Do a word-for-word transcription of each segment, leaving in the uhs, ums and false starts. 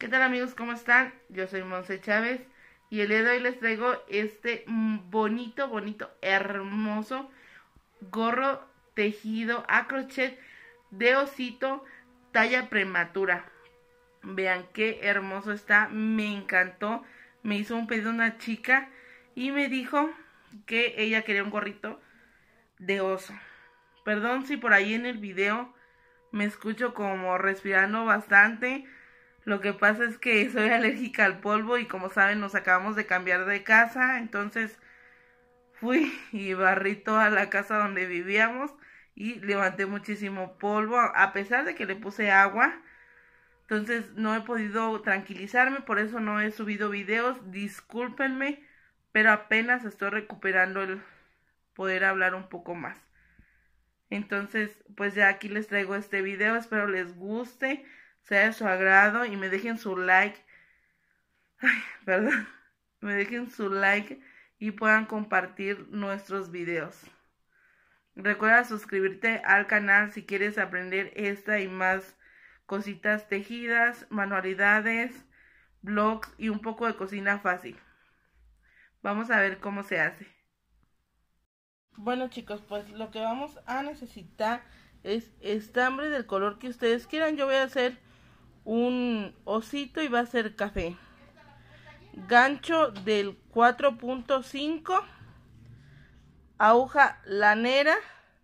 ¿Qué tal amigos? ¿Cómo están? Yo soy Monse Chávez y el día de hoy les traigo este bonito, bonito, hermoso gorro tejido a crochet de osito talla prematura. Vean qué hermoso está, me encantó. Me hizo un pedido una chica y me dijo que ella quería un gorrito de oso. Perdón si por ahí en el video me escucho como respirando bastante. Lo que pasa es que soy alérgica al polvo y como saben nos acabamos de cambiar de casa, entonces fui y barrí toda la casa donde vivíamos y levanté muchísimo polvo, a pesar de que le puse agua. Entonces no he podido tranquilizarme, por eso no he subido videos, discúlpenme, pero apenas estoy recuperando el poder hablar un poco más. Entonces pues ya aquí les traigo este video, espero les guste, sea de su agrado y me dejen su like, ay, perdón, me dejen su like y puedan compartir nuestros videos. Recuerda suscribirte al canal si quieres aprender esta y más cositas tejidas, manualidades, vlogs y un poco de cocina fácil. Vamos a ver cómo se hace. Bueno chicos, pues lo que vamos a necesitar es estambre del color que ustedes quieran. Yo voy a hacer un osito y va a ser café. Gancho del cuatro punto cinco, aguja lanera.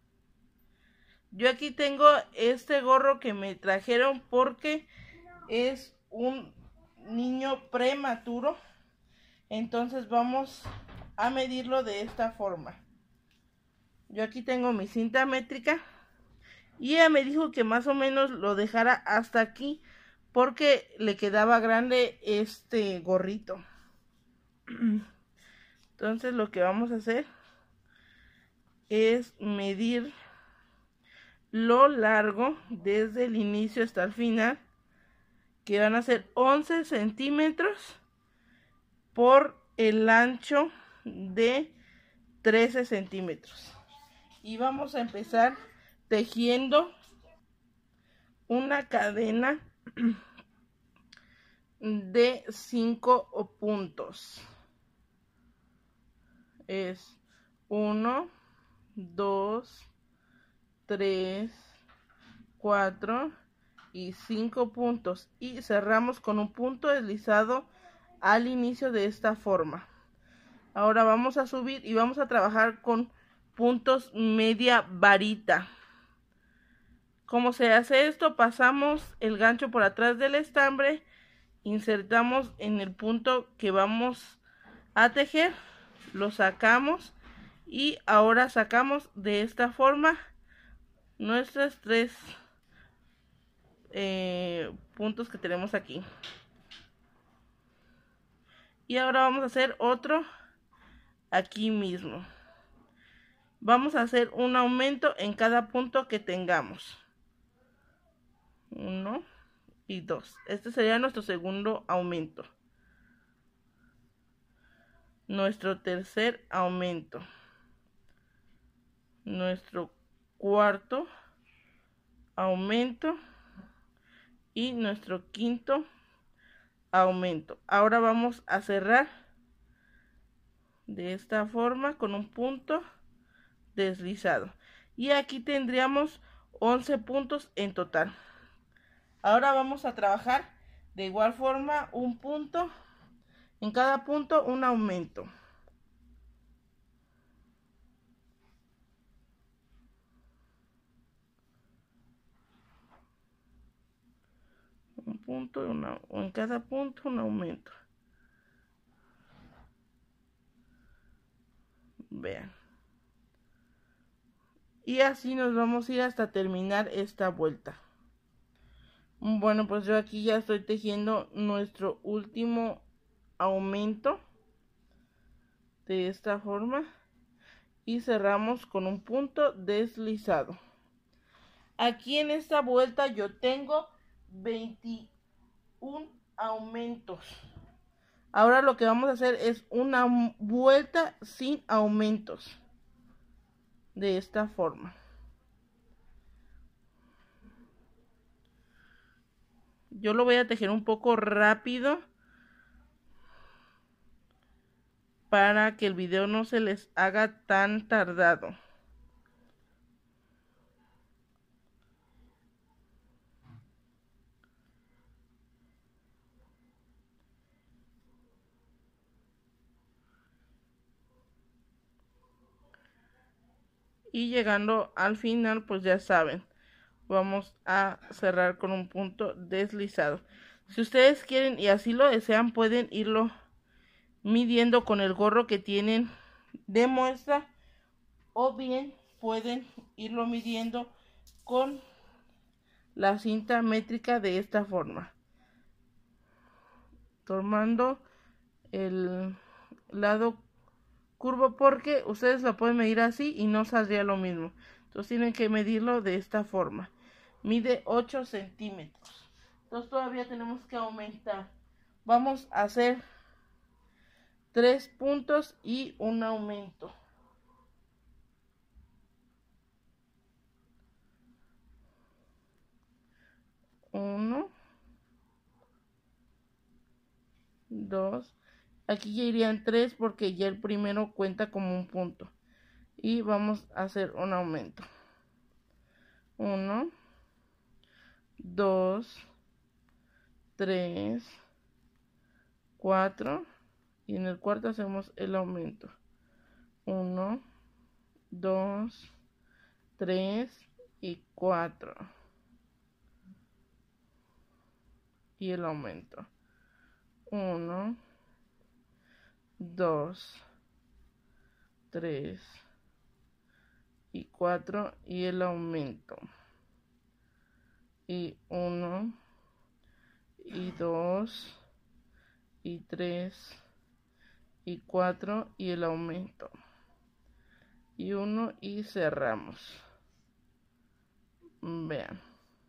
Yo aquí tengo este gorro que me trajeron porque es un niño prematuro, entonces vamos a medirlo de esta forma. Yo aquí tengo mi cinta métrica y ella me dijo que más o menos lo dejara hasta aquí porque le quedaba grande este gorrito. Entonces lo que vamos a hacer es medir lo largo desde el inicio hasta el final, que van a ser once centímetros por el ancho de trece centímetros. Y vamos a empezar tejiendo una cadena de cinco puntos. Es uno, dos, tres, cuatro y cinco puntos. Y cerramos con un punto deslizado al inicio de esta forma. Ahora vamos a subir y vamos a trabajar con puntos media varita. ¿Cómo se hace esto? Pasamos el gancho por atrás del estambre, insertamos en el punto que vamos a tejer, lo sacamos y ahora sacamos de esta forma nuestros tres eh, puntos que tenemos aquí. Y ahora vamos a hacer otro aquí mismo. Vamos a hacer un aumento en cada punto que tengamos. Uno y dos. Este sería nuestro segundo aumento. Nuestro tercer aumento. Nuestro cuarto aumento. Y nuestro quinto aumento. Ahora vamos a cerrar de esta forma con un punto deslizado. Y aquí tendríamos once puntos en total. Ahora vamos a trabajar de igual forma un punto, en cada punto un aumento. Un punto, una, o en cada punto un aumento. Vean. Y así nos vamos a ir hasta terminar esta vuelta. Bueno, pues yo aquí ya estoy tejiendo nuestro último aumento de esta forma y cerramos con un punto deslizado. Aquí en esta vuelta yo tengo veintiún aumentos. Ahora lo que vamos a hacer es una vuelta sin aumentos de esta forma. Yo lo voy a tejer un poco rápido para que el video no se les haga tan tardado. Y llegando al final, pues ya saben, vamos a cerrar con un punto deslizado. Si ustedes quieren y así lo desean, pueden irlo midiendo con el gorro que tienen de muestra, o bien pueden irlo midiendo con la cinta métrica de esta forma, tomando el lado curvo, porque ustedes lo pueden medir así y no saldría lo mismo. Entonces tienen que medirlo de esta forma. Mide ocho centímetros. Entonces todavía tenemos que aumentar. Vamos a hacer tres puntos y un aumento. Uno, dos. Aquí ya irían tres porque ya el primero cuenta como un punto. Y vamos a hacer un aumento. Uno, dos, tres, cuatro. Y en el cuarto hacemos el aumento. Uno, dos, tres y cuatro. Y el aumento. Uno, dos, tres y cuatro y el aumento. Y uno y dos y tres y cuatro y el aumento. Y uno y cerramos. Vean.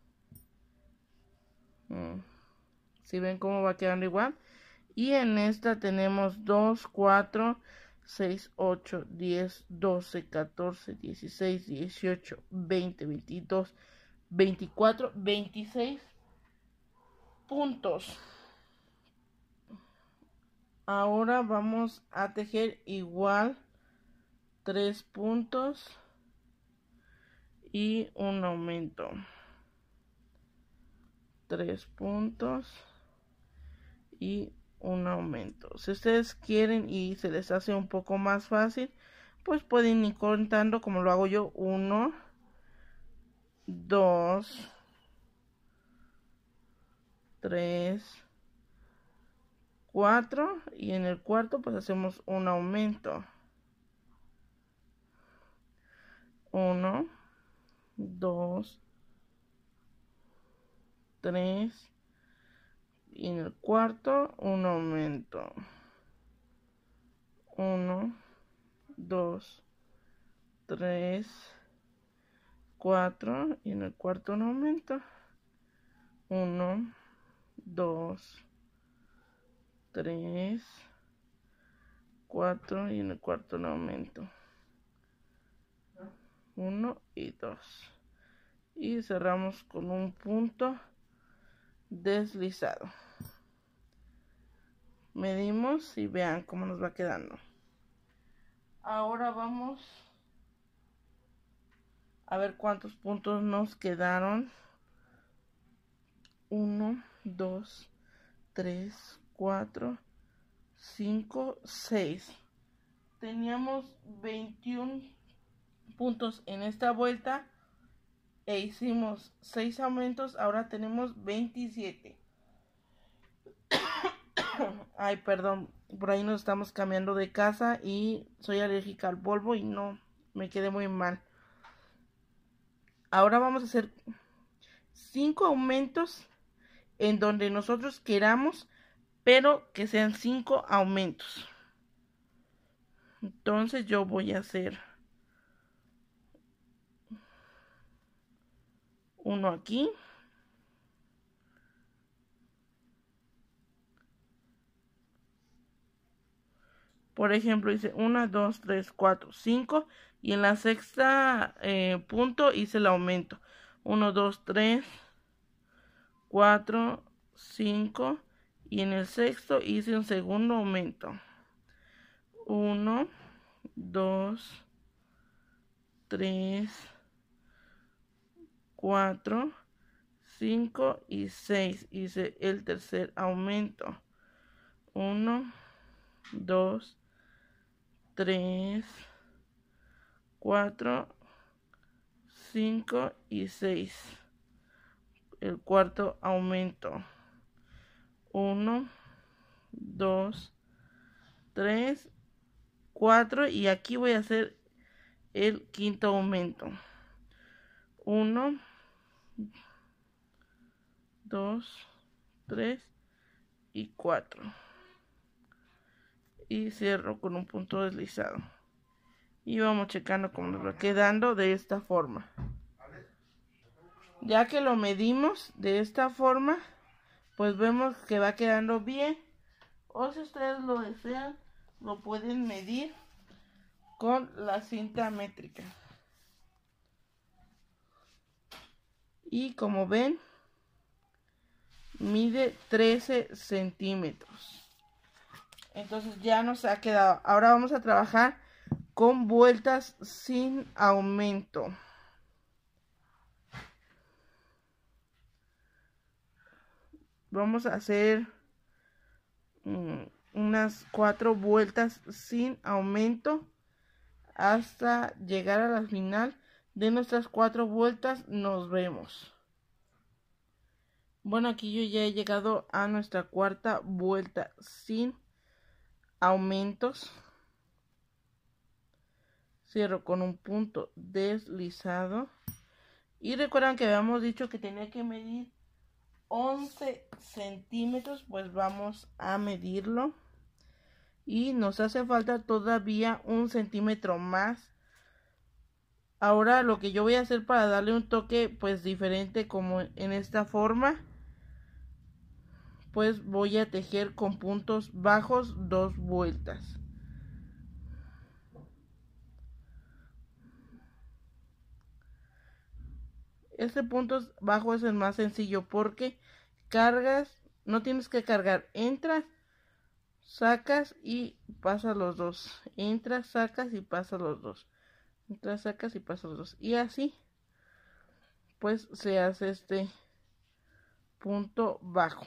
Si ven cómo va quedando igual. Y en esta tenemos dos, cuatro, seis, ocho, diez, doce, catorce, dieciséis, dieciocho, veinte, veintidós, veinticuatro, veintiséis puntos. Ahora vamos a tejer igual tres puntos y un aumento. Tres puntos y un aumento. Si ustedes quieren y se les hace un poco más fácil, pues pueden ir contando como lo hago yo. Uno, dos, tres, cuatro y en el cuarto pues hacemos un aumento. Uno, dos, tres y en el cuarto un aumento. Uno, dos, tres, cuatro y en el cuarto un aumento. Uno, dos, tres, cuatro y en el cuarto un aumento. Uno y dos. Y cerramos con un punto deslizado. Medimos y vean cómo nos va quedando. Ahora vamos a ver cuántos puntos nos quedaron. Uno, dos, tres, cuatro, cinco, seis. Teníamos veintiún puntos en esta vuelta e hicimos seis aumentos. Ahora tenemos veintisiete. Ay, perdón, por ahí nos estamos cambiando de casa y soy alérgica al polvo y no, me quedé muy mal. Ahora vamos a hacer cinco aumentos en donde nosotros queramos, pero que sean cinco aumentos. Entonces yo voy a hacer uno aquí. Por ejemplo, hice uno, dos, tres, cuatro, cinco. Y en la sexta eh, punto hice el aumento. uno, dos, tres, cuatro, cinco y en el sexto hice un segundo aumento. uno, dos, tres, cuatro, cinco y seis. Hice el tercer aumento. uno, dos, tres, cuatro, cinco y seis. El cuarto aumento. uno, dos, tres, cuatro y aquí voy a hacer el quinto aumento. uno, dos, tres y cuatro. Y cierro con un punto deslizado. Y vamos checando cómo nos va quedando de esta forma. Ya que lo medimos de esta forma, pues vemos que va quedando bien. O si ustedes lo desean, lo pueden medir con la cinta métrica. Y como ven, mide trece centímetros. Entonces ya nos ha quedado. Ahora vamos a trabajar con vueltas sin aumento. Vamos a hacer um, unas cuatro vueltas sin aumento hasta llegar a la final de nuestras cuatro vueltas. Nos vemos. Bueno, aquí yo ya he llegado a nuestra cuarta vuelta sin aumentos. Cierro con un punto deslizado. Y recuerdan que habíamos dicho que tenía que medir once centímetros. Pues vamos a medirlo. Y nos hace falta todavía un centímetro más. Ahora lo que yo voy a hacer para darle un toque pues diferente como en esta forma, pues voy a tejer con puntos bajos dos vueltas. Este punto bajo es el más sencillo porque cargas, no tienes que cargar, entras, sacas y pasas los dos, entras, sacas y pasas los dos, entras, sacas y pasas los dos, y así pues se hace este punto bajo.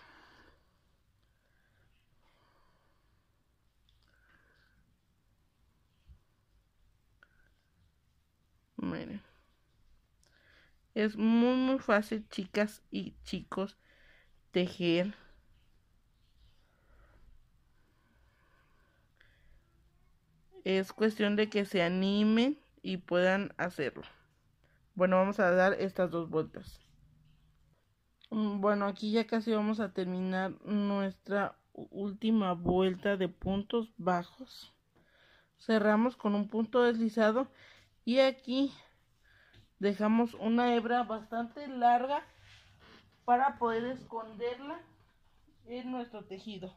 Miren, es muy muy fácil, chicas y chicos, tejer. Es cuestión de que se animen y puedan hacerlo. Bueno, vamos a dar estas dos vueltas. Bueno, aquí ya casi vamos a terminar nuestra última vuelta de puntos bajos. Cerramos con un punto deslizado y aquí dejamos una hebra bastante larga para poder esconderla en nuestro tejido.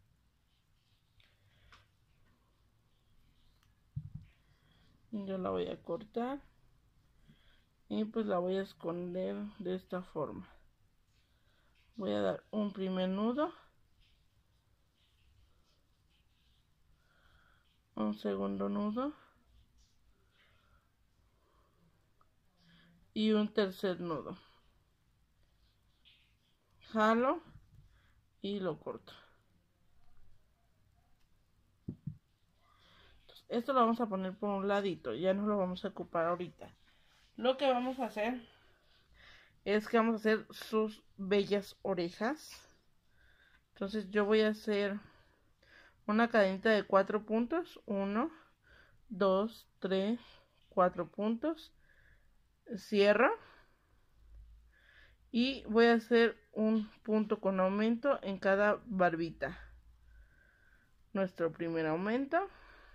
Yo la voy a cortar y pues la voy a esconder de esta forma. Voy a dar un primer nudo, un segundo nudo y un tercer nudo. Jalo y lo corto. Entonces, esto lo vamos a poner por un ladito, ya no lo vamos a ocupar ahorita. Lo que vamos a hacer es que vamos a hacer sus bellas orejas. Entonces yo voy a hacer una cadenita de cuatro puntos, uno, dos, tres, cuatro puntos, cierro y voy a hacer un punto con aumento en cada barbita. Nuestro primer aumento,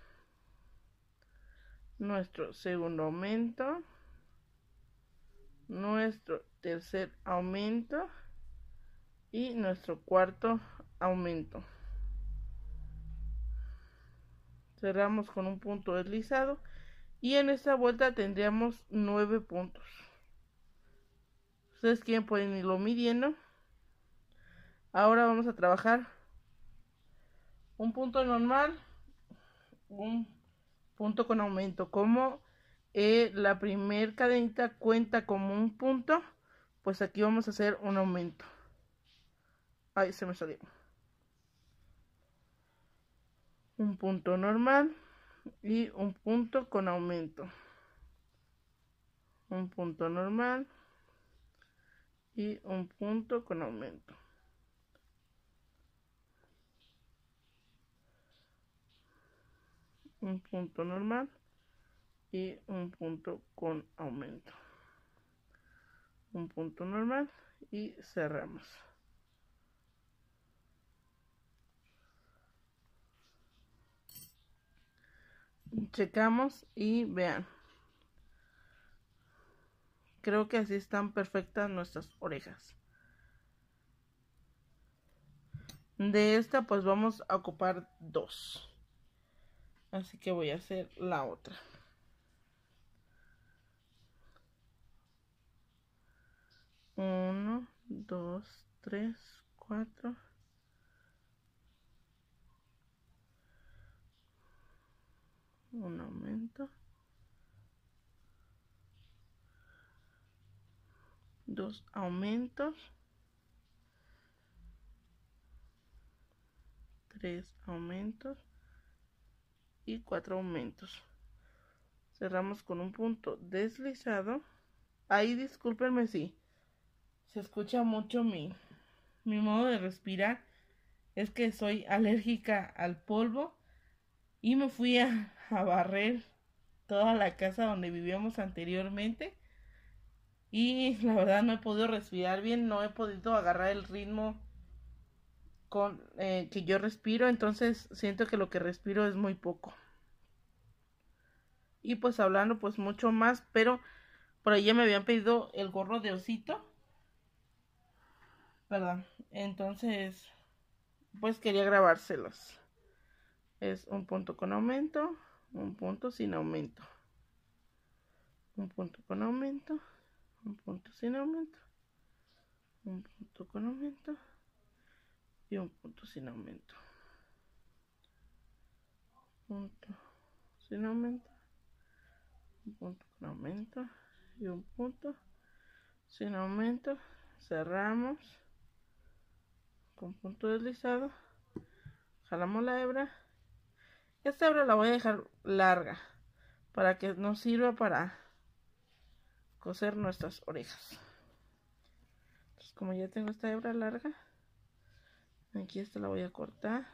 nuestro segundo aumento, nuestro tercer aumento y nuestro cuarto aumento. Cerramos con un punto deslizado y en esta vuelta tendríamos nueve puntos. Ustedes quieren pueden irlo midiendo. Ahora vamos a trabajar un punto normal, un punto con aumento. Como eh, la primer cadenita cuenta como un punto, pues aquí vamos a hacer un aumento. Ahí se me salió. Un punto normal y un punto con aumento. Un punto normal y un punto con aumento. Un punto normal y un punto con aumento. Un punto normal y cerramos. Checamos y vean. Creo que así están perfectas nuestras orejas. De esta pues vamos a ocupar dos. Así que voy a hacer la otra. Uno, dos, tres, cuatro. Un aumento. Dos aumentos. Tres aumentos. Y cuatro aumentos. Cerramos con un punto deslizado. Ahí discúlpenme si se escucha mucho mi, mi modo de respirar. Es que soy alérgica al polvo. Y me fui a, a barrer toda la casa donde vivíamos anteriormente. Y la verdad no he podido respirar bien. No he podido agarrar el ritmo con eh, que yo respiro. Entonces siento que lo que respiro es muy poco. Y pues hablando pues mucho más. Pero por ahí ya me habían pedido el gorro de osito. Perdón. Entonces pues quería grabárselos. Es un punto con aumento. Un punto sin aumento. Un punto con aumento. Un punto sin aumento. Un punto con aumento. Y un punto sin aumento. Punto sin aumento. Un punto con aumento. Y un punto sin aumento. Cerramos. Con punto deslizado. Jalamos la hebra. Esta hebra la voy a dejar larga. Para que nos sirva para coser nuestras orejas. Entonces, como ya tengo esta hebra larga, aquí esta la voy a cortar.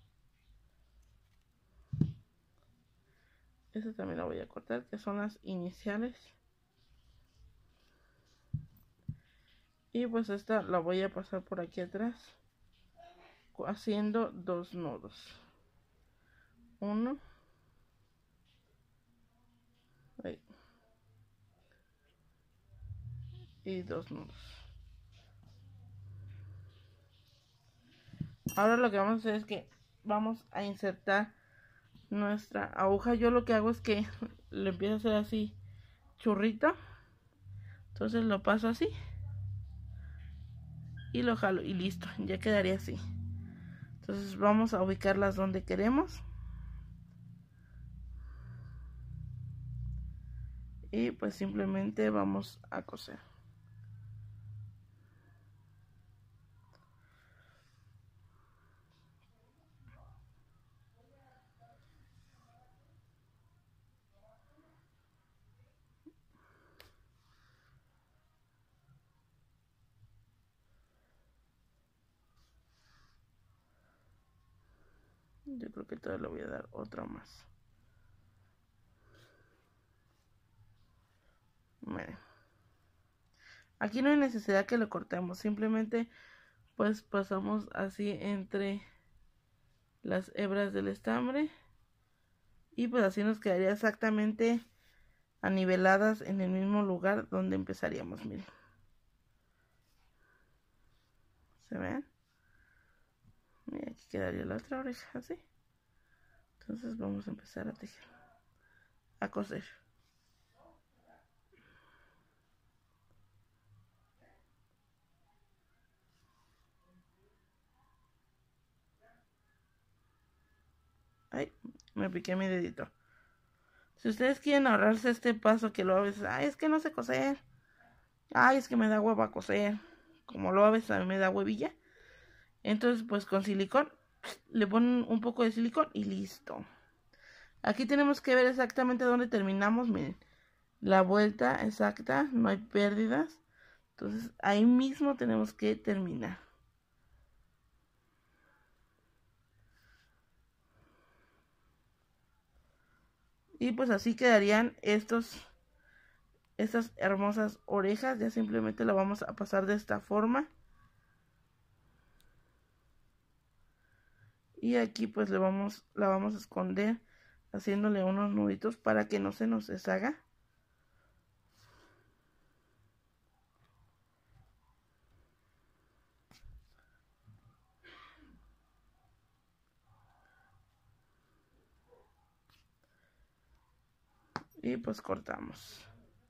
Esta también la voy a cortar, que son las iniciales. Y pues esta la voy a pasar por aquí atrás, haciendo dos nudos. Uno. Ahí. Y dos nudos. Ahora lo que vamos a hacer es que vamos a insertar nuestra aguja. Yo lo que hago es que le empiezo a hacer así churrito. Entonces lo paso así. Y lo jalo y listo, ya quedaría así. Entonces vamos a ubicarlas donde queremos. Y pues simplemente vamos a coser. Yo creo que todavía le voy a dar otra más. Miren. Aquí no hay necesidad que lo cortemos. Simplemente pues pasamos así entre las hebras del estambre. Y pues así nos quedaría exactamente aniveladas en el mismo lugar donde empezaríamos. Miren. ¿Se ven? Y aquí quedaría la otra oreja así. Entonces vamos a empezar a tejer, a coser. Ay, me piqué mi dedito. Si ustedes quieren ahorrarse este paso que lo a veces, ay, es que no sé coser. Ay, es que me da hueva coser. Como lo a veces a mí me da huevilla. Entonces, pues con silicón, le ponen un poco de silicón y listo. Aquí tenemos que ver exactamente dónde terminamos, miren. La vuelta exacta, no hay pérdidas. Entonces, ahí mismo tenemos que terminar. Y pues así quedarían estos, estas hermosas orejas. Ya simplemente la vamos a pasar de esta forma. Y aquí pues le vamos, la vamos a esconder haciéndole unos nuditos para que no se nos deshaga. Y pues cortamos.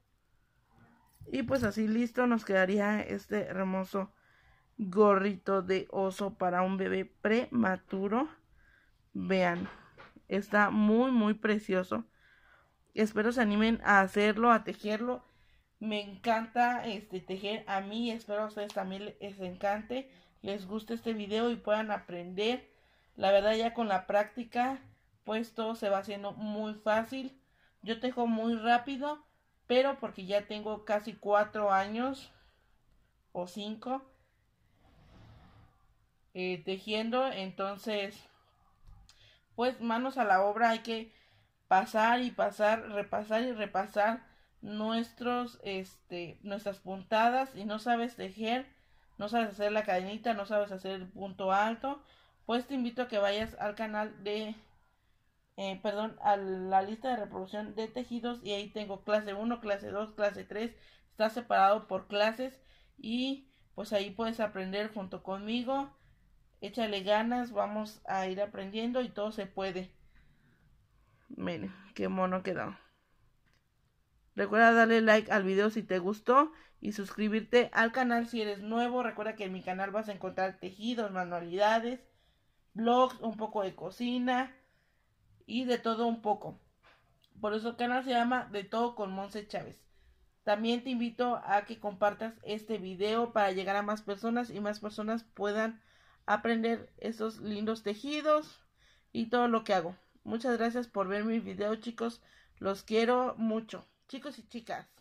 Y pues así listo nos quedaría este hermoso gorrito de oso para un bebé prematuro. Vean, está muy muy precioso. Espero se animen a hacerlo, a tejerlo. Me encanta este tejer a mí, espero a ustedes también les encante, les guste este video y puedan aprender. La verdad ya con la práctica pues todo se va haciendo muy fácil. Yo tejo muy rápido, pero porque ya tengo casi cuatro años o cinco eh, tejiendo, entonces pues manos a la obra, hay que pasar y pasar, repasar y repasar nuestros, este, nuestras puntadas. Y no sabes tejer, no sabes hacer la cadenita, no sabes hacer el punto alto, pues te invito a que vayas al canal de, eh, perdón, a la lista de reproducción de tejidos y ahí tengo clase uno, clase dos, clase tres, está separado por clases y pues ahí puedes aprender junto conmigo. Échale ganas, vamos a ir aprendiendo y todo se puede. Miren, qué mono quedó. Recuerda darle like al video si te gustó y suscribirte al canal si eres nuevo. Recuerda que en mi canal vas a encontrar tejidos, manualidades, vlogs, un poco de cocina y de todo un poco. Por eso el canal se llama De Todo con Monse Chávez. También te invito a que compartas este video para llegar a más personas y más personas puedan aprender esos lindos tejidos y todo lo que hago. Muchas gracias por ver mi video, chicos. Los quiero mucho, chicos y chicas.